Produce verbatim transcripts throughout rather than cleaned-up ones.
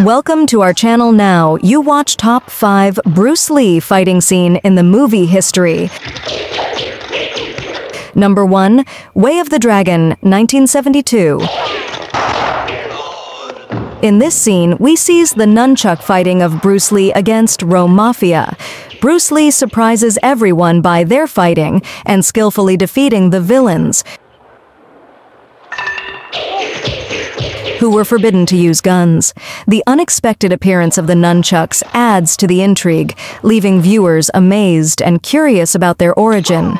Welcome to our channel now. You watch top five Bruce Lee fighting scene in the movie history. Number one, Way of the Dragon, nineteen seventy-two. In this scene, we sees the nunchuck fighting of Bruce Lee against Rome Mafia. Bruce Lee surprises everyone by their fighting and skillfully defeating the villains, who were forbidden to use guns. The unexpected appearance of the nunchucks adds to the intrigue, leaving viewers amazed and curious about their origin.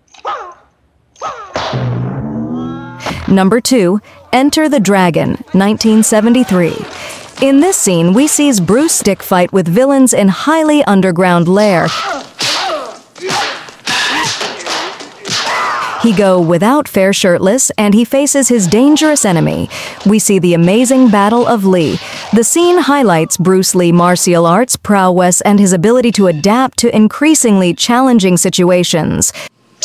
Number two, Enter the Dragon, nineteen seventy-three. In this scene, we sees Bruce stick fight with villains in highly underground lair. He go without fair shirtless, and he faces his dangerous enemy. We see the amazing Battle of Lee. The scene highlights Bruce Lee martial arts prowess and his ability to adapt to increasingly challenging situations.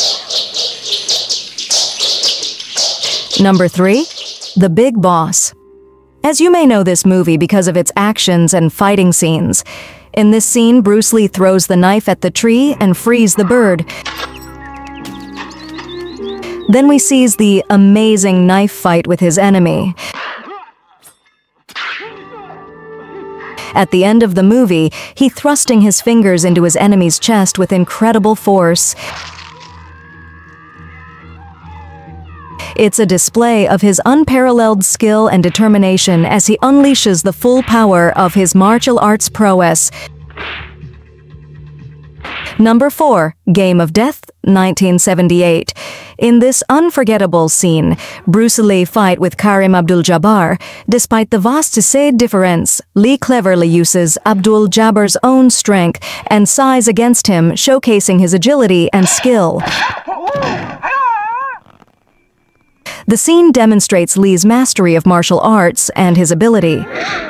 Number three, The Big Boss. As you may know this movie because of its actions and fighting scenes. In this scene, Bruce Lee throws the knife at the tree and frees the bird. Then we sees the amazing knife fight with his enemy. At the end of the movie, he thrusting his fingers into his enemy's chest with incredible force. It's a display of his unparalleled skill and determination as he unleashes the full power of his martial arts prowess. Number four, Game of Death, nineteen seventy-eight. In this unforgettable scene, Bruce Lee fight with Karim Abdul-Jabbar. Despite the vast difference, Lee cleverly uses Abdul-Jabbar's own strength and size against him, showcasing his agility and skill. The scene demonstrates Lee's mastery of martial arts and his ability.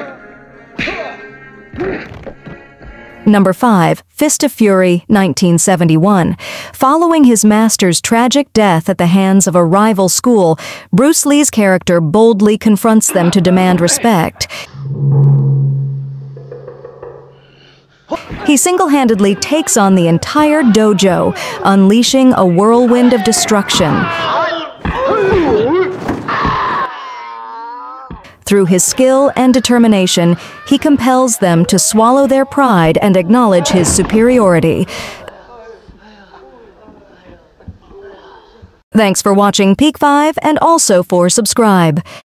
Number five, Fist of Fury, nineteen seventy-one. Following his master's tragic death at the hands of a rival school, Bruce Lee's character boldly confronts them to demand respect. He single-handedly takes on the entire dojo, unleashing a whirlwind of destruction. Through his skill and determination, he compels them to swallow their pride and acknowledge his superiority. Thanks for watching Peak five and also for subscribe.